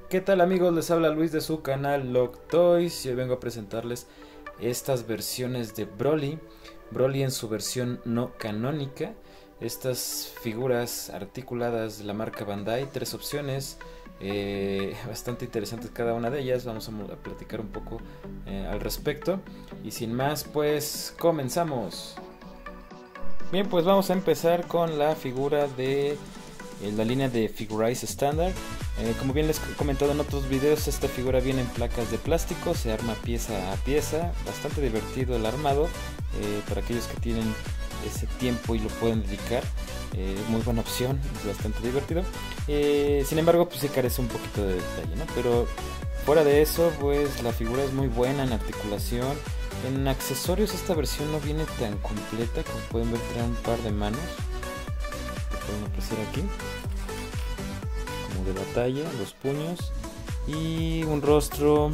¿Qué tal amigos? Les habla Luis de su canal Log Toys y hoy vengo a presentarles estas versiones de Broly en su versión no canónica. Estas figuras articuladas de la marca Bandai, tres opciones, bastante interesantes cada una de ellas. Vamos a platicar un poco al respecto y sin más pues comenzamos. Bien, pues vamos a empezar con la figura de la línea de Figurize Standard. Como bien les he comentado en otros videos, esta figura viene en placas de plástico, se arma pieza a pieza, bastante divertido el armado, para aquellos que tienen ese tiempo y lo pueden dedicar, muy buena opción, es bastante divertido. Sin embargo, pues sí carece un poquito de detalle, ¿no? Pero fuera de eso, pues la figura es muy buena en articulación. En accesorios esta versión no viene tan completa, como pueden ver trae un par de manos, que pueden apreciar aquí, como de batalla, los puños y un rostro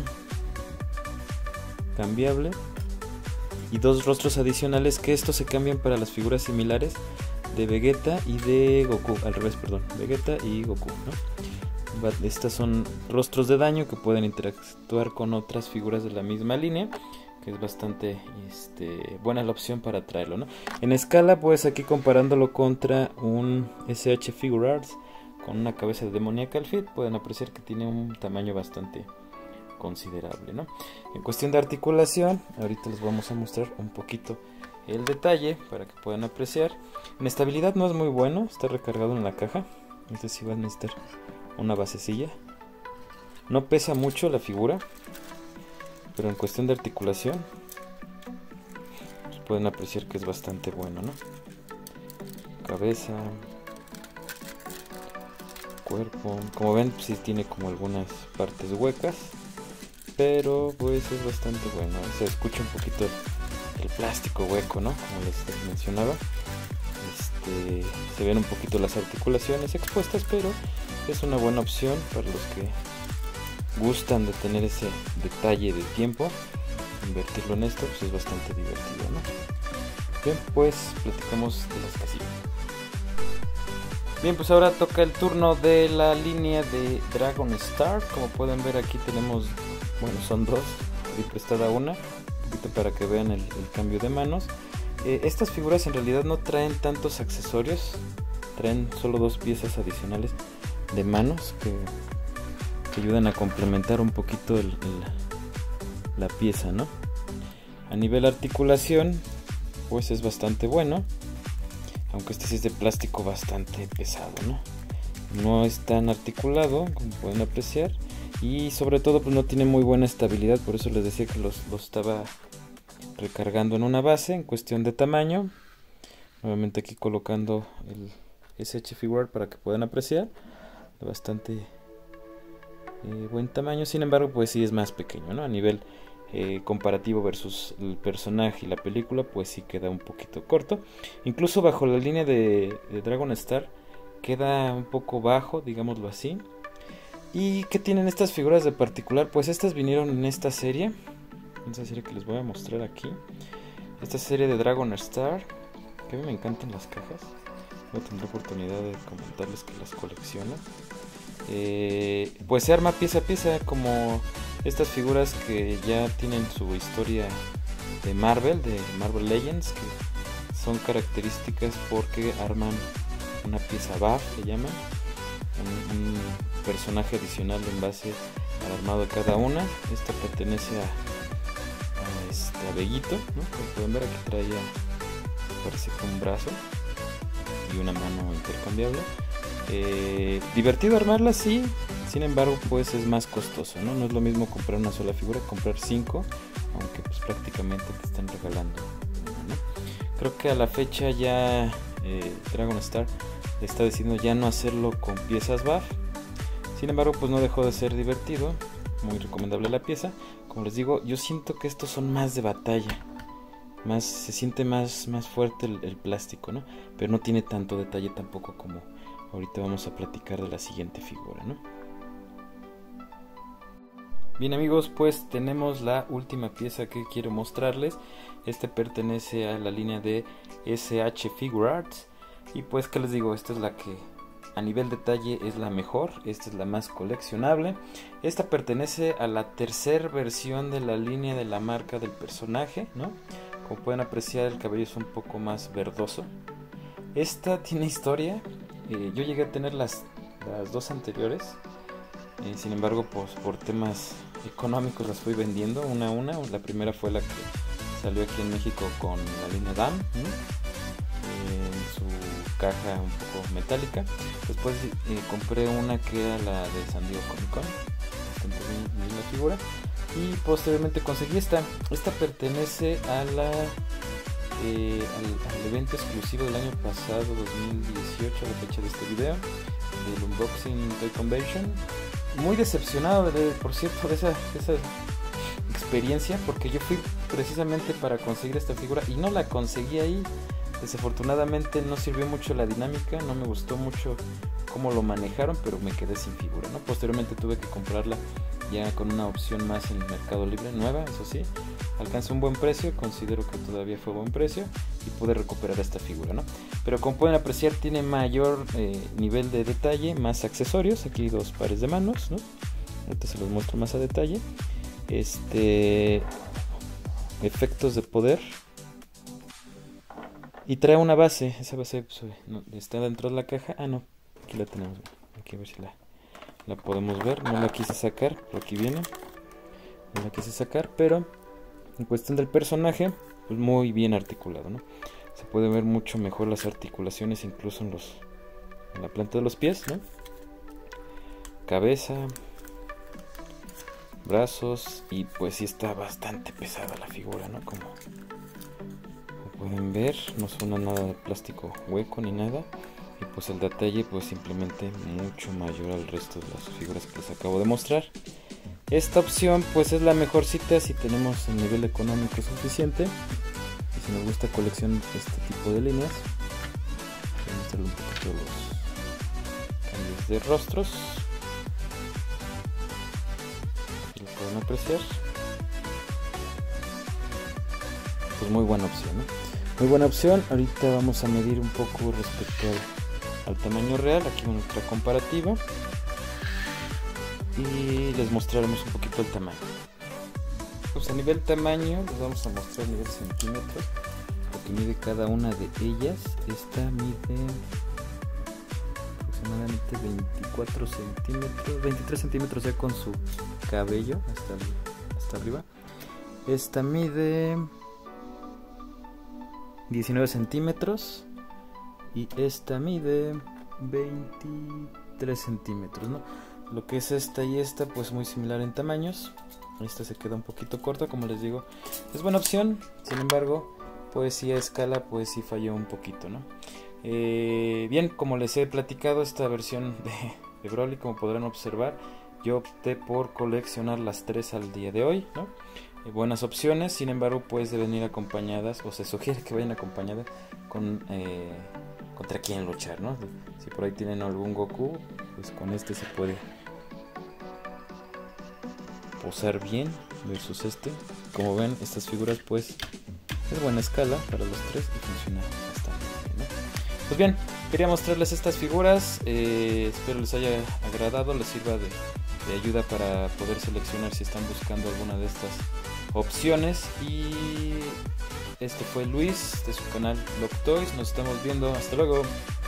cambiable y dos rostros adicionales que estos se cambian para las figuras similares de Vegeta y de Goku, al revés, perdón, Vegeta y Goku, ¿no? Estas son rostros de daño que pueden interactuar con otras figuras de la misma línea, que es bastante buena la opción para traerlo, ¿no? En escala, pues aquí comparándolo contra un SH Figuarts con una cabeza de Demoniacal Fit, pueden apreciar que tiene un tamaño bastante considerable, ¿no? En cuestión de articulación, ahorita les vamos a mostrar un poquito el detalle para que puedan apreciar. En estabilidad no es muy bueno, está recargado en la caja, entonces sí va a necesitar una basecilla. No pesa mucho la figura, pero en cuestión de articulación pues pueden apreciar que es bastante bueno, ¿no? Cabeza, cuerpo, como ven sí tiene como algunas partes huecas, pero pues es bastante bueno. Se escucha un poquito el plástico hueco, ¿no? Como les mencionaba, se ven un poquito las articulaciones expuestas, pero es una buena opción para los que gustan de tener ese detalle de tiempo. Invertirlo en esto pues es bastante divertido, ¿no? Bien, pues platicamos de las casillas. Bien, pues ahora toca el turno de la línea de Dragon Star. Como pueden ver aquí tenemos, bueno, son dos, y prestada una, un poquito para que vean el cambio de manos. Estas figuras en realidad no traen tantos accesorios, traen solo dos piezas adicionales de manos que ayudan a complementar un poquito la pieza, ¿no? A nivel articulación pues es bastante bueno, aunque este sí es de plástico bastante pesado, ¿no? No es tan articulado como pueden apreciar y sobre todo pues no tiene muy buena estabilidad, por eso les decía que los estaba recargando en una base. En cuestión de tamaño, nuevamente aquí colocando el SH Figuart para que puedan apreciar, bastante buen tamaño. Sin embargo pues sí es más pequeño, ¿no? A nivel comparativo versus el personaje y la película pues sí queda un poquito corto, incluso bajo la línea de Dragon Star queda un poco bajo, digámoslo así. ¿Y qué tienen estas figuras de particular? Pues estas vinieron en esta serie que les voy a mostrar aquí, esta serie de Dragon Star, que a mí me encantan las cajas. No tendré oportunidad de comentarles que las colecciono. Pues se arma pieza a pieza, como estas figuras que ya tienen su historia de Marvel Legends, que son características porque arman una pieza buff, que llaman un personaje adicional en base al armado de cada una. Esta pertenece a Veguito, ¿no? Como pueden ver, aquí traía, parece que un brazo y una mano intercambiable. Divertido armarla, sí, sin embargo pues es más costoso, ¿no? No es lo mismo comprar una sola figura, comprar 5, aunque pues prácticamente te están regalando una, ¿no? Creo que a la fecha ya Dragon Star está decidiendo ya no hacerlo con piezas buff. Sin embargo pues no dejó de ser divertido, muy recomendable la pieza. Como les digo, yo siento que estos son más de batalla, se siente más fuerte el plástico, ¿no? Pero no tiene tanto detalle tampoco como ahorita vamos a platicar de la siguiente figura, ¿no? Bien amigos, pues tenemos la última pieza que quiero mostrarles. Este pertenece a la línea de SH Figuarts. Y pues que les digo, esta es la que A nivel detalle es la mejor, esta es la más coleccionable. Esta pertenece a la tercera versión de la línea de la marca del personaje, ¿no? Como pueden apreciar, el cabello es un poco más verdoso. Esta tiene historia. Yo llegué a tener las dos anteriores. Sin embargo, pues por temas económicos las fui vendiendo una a una. La primera fue la que salió aquí en México con la línea DAM, ¿no? En su caja un poco metálica. Después compré una que era la de San Diego Comic Con, bastante bien la figura. Y posteriormente conseguí esta. Esta pertenece a al evento exclusivo del año pasado, 2018, a la fecha de este video, del Unboxing Toy Convention. Muy decepcionado, por cierto, de esa experiencia, porque yo fui precisamente para conseguir esta figura y no la conseguí ahí. Desafortunadamente no sirvió mucho la dinámica, no me gustó mucho cómo lo manejaron, pero me quedé sin figura, ¿no? Posteriormente tuve que comprarla ya con una opción más en el Mercado Libre, nueva, eso sí. Alcanzó un buen precio, considero que todavía fue buen precio y pude recuperar esta figura, ¿no? Pero como pueden apreciar, tiene mayor nivel de detalle, más accesorios. Aquí dos pares de manos, ¿no? Ahorita se los muestro más a detalle. Efectos de poder. Y trae una base. Esa base pues, no, está dentro de la caja. Ah, no, aquí la tenemos. Aquí a ver si la podemos ver. No la quise sacar, por aquí viene. No la quise sacar, pero en cuestión del personaje, pues muy bien articulado, ¿no? Se puede ver mucho mejor las articulaciones, incluso en la planta de los pies, ¿no? Cabeza, brazos, y pues sí está bastante pesada la figura, ¿no? Como pueden ver, no suena nada de plástico hueco ni nada. Y pues el detalle pues simplemente mucho mayor al resto de las figuras que les acabo de mostrar. Esta opción pues es la mejor cita si tenemos el nivel económico suficiente y si nos gusta coleccionar este tipo de líneas. Voy a mostrarle un poquito los cambios de rostros. Aquí lo pueden apreciar. Pues muy buena opción, ¿no? Muy buena opción. Ahorita vamos a medir un poco respecto al tamaño real. Aquí nuestra comparativa y les mostraremos un poquito el tamaño. Pues a nivel tamaño les vamos a mostrar a nivel centímetros lo que mide cada una de ellas. Esta mide aproximadamente 24 centímetros, 23 centímetros ya con su cabello hasta arriba. Esta mide 19 centímetros y esta mide 23 centímetros, ¿no? Lo que es esta y esta pues muy similar en tamaños. Esta se queda un poquito corta, como les digo, es buena opción. Sin embargo, pues sí a escala pues sí falló un poquito, ¿no? Bien, como les he platicado, esta versión de Broly, como podrán observar, yo opté por coleccionar las tres al día de hoy, ¿no? Buenas opciones, sin embargo pues deben ir acompañadas, o se sugiere que vayan acompañadas con contra quién luchar, ¿no? Si por ahí tienen algún Goku, pues con este se puede posar bien versus este. Como ven, estas figuras pues es buena escala para los tres y funciona bastante bien, ¿no? Pues bien, quería mostrarles estas figuras, espero les haya agradado, les sirva de ayuda para poder seleccionar si están buscando alguna de estas opciones. Y este fue Luis de su canal Lock Toys. Nos estamos viendo, hasta luego.